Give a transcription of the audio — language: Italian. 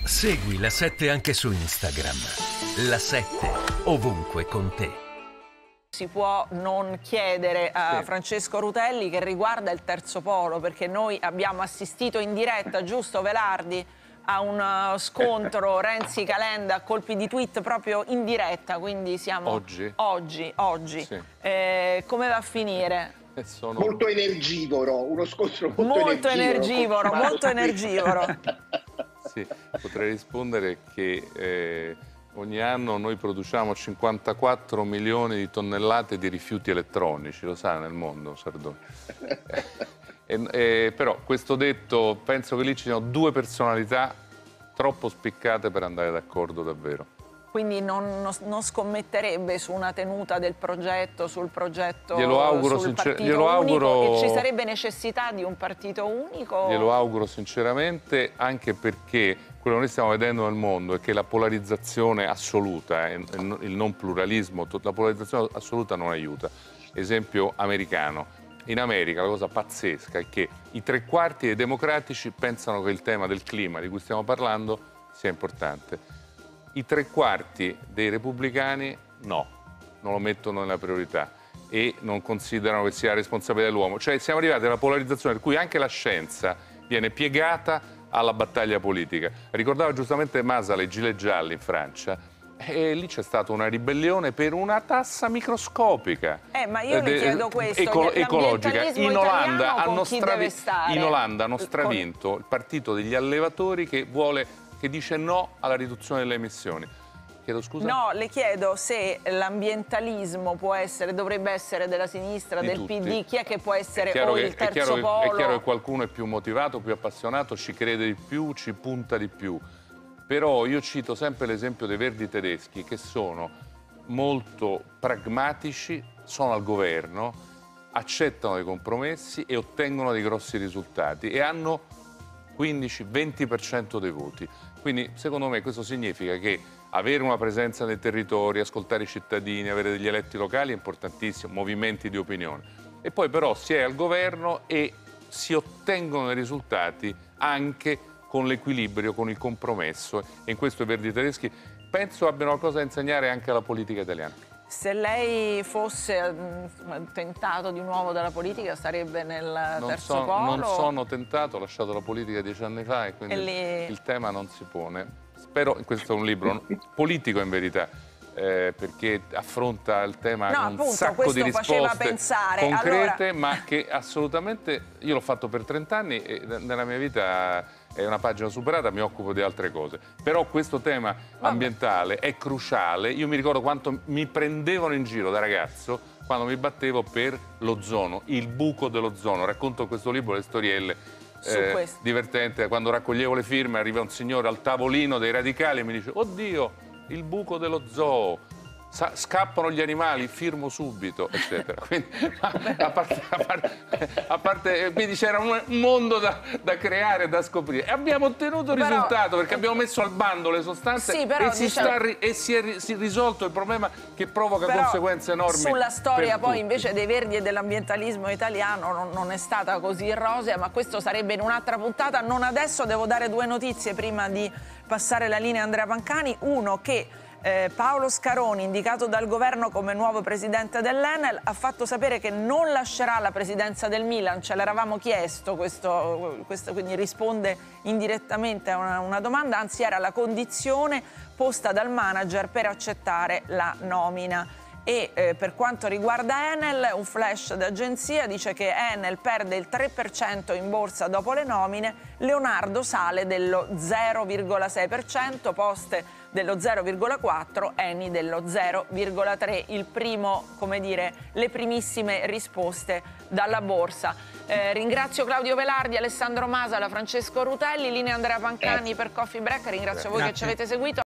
Segui La 7 anche su Instagram. La 7 ovunque con te. Si può non chiedere a Francesco Rutelli che riguarda il terzo polo, perché noi abbiamo assistito in diretta, giusto Velardi, a un scontro Renzi-Calenda a colpi di tweet proprio in diretta, quindi siamo... Oggi. Sì. Come va a finire? Molto energivoro, uno scontro molto energivoro. Molto energivoro. Sì, potrei rispondere che ogni anno noi produciamo 54 milioni di tonnellate di rifiuti elettronici, lo sa nel mondo, Sardone. Però questo detto, penso che lì ci siano due personalità troppo spiccate per andare d'accordo davvero. Quindi non scommetterebbe su una tenuta del progetto, sul progetto, sul partito unico, e ci sarebbe necessità di un partito unico? Glielo auguro sinceramente, anche perché quello che noi stiamo vedendo nel mondo è che la polarizzazione assoluta, il non pluralismo, la polarizzazione assoluta non aiuta. Esempio americano. In America la cosa pazzesca è che i 3/4 dei democratici pensano che il tema del clima di cui stiamo parlando sia importante. I 3/4 dei repubblicani no, non lo mettono nella priorità e non considerano che sia responsabilità dell'uomo. Cioè siamo arrivati alla polarizzazione per cui anche la scienza viene piegata alla battaglia politica. Ricordava giustamente Masala i gilet gialli in Francia. E lì c'è stata una ribellione per una tassa microscopica. Ma io le chiedo questo, ecologica. In Olanda hanno con... stravinto il partito degli allevatori che dice no alla riduzione delle emissioni. Chiedo scusa? No, le chiedo se l'ambientalismo dovrebbe essere della sinistra, del tutti. PD, chi è che può essere il terzo polo? È chiaro che qualcuno è più motivato, più appassionato, ci crede di più, ci punta di più. Però io cito sempre l'esempio dei Verdi tedeschi, che sono molto pragmatici, sono al governo, accettano dei compromessi e ottengono dei grossi risultati e hanno 15-20% dei voti. Quindi secondo me questo significa che avere una presenza nei territori, ascoltare i cittadini, avere degli eletti locali è importantissimo, movimenti di opinione. E poi però si è al governo e si ottengono dei risultati anche con l'equilibrio, con il compromesso, e in questo i Verdi tedeschi penso abbiano qualcosa da insegnare anche alla politica italiana. Se lei fosse tentato di nuovo dalla politica sarebbe nel terzo polo? Non sono tentato, ho lasciato la politica 10 anni fa e quindi il tema non si pone. Spero, questo è un libro politico in verità, perché affronta il tema con un sacco di risposte concrete, ma che assolutamente, io l'ho fatto per 30 anni e nella mia vita è una pagina superata, mi occupo di altre cose. Però questo tema ambientale è cruciale. Io mi ricordo quanto mi prendevano in giro da ragazzo quando mi battevo per l'ozono, il buco dell'ozono. Racconto in questo libro le storielle divertente. Quando raccoglievo le firme arriva un signore al tavolino dei radicali e mi dice: oddio, il buco dello zoo, scappano gli animali, firmo subito, eccetera. Quindi, a parte, quindi c'era un mondo da creare, da scoprire. E abbiamo ottenuto il risultato perché abbiamo messo al bando le sostanze e si è risolto il problema che provoca conseguenze enormi. Sulla storia poi invece dei Verdi e dell'ambientalismo italiano non è stata così rosea, ma questo sarebbe in un'altra puntata, non adesso. Devo dare due notizie prima di passare la linea a Andrea Pancani. Uno, che Paolo Scaroni, indicato dal governo come nuovo presidente dell'Enel, ha fatto sapere che non lascerà la presidenza del Milan. Ce l'eravamo chiesto, questo quindi risponde indirettamente a una domanda, anzi era la condizione posta dal manager per accettare la nomina. E per quanto riguarda Enel, un flash d'agenzia dice che Enel perde il 3% in borsa dopo le nomine, Leonardo sale dello 0,6%, Poste dello 0,4%, Eni dello 0,3%. Il primo, come dire, le primissime risposte dalla borsa. Ringrazio Claudio Velardi, Alessandro Masala, Francesco Rutelli, linea Andrea Pancani per Coffee Break. Ringrazio voi che ci avete seguito.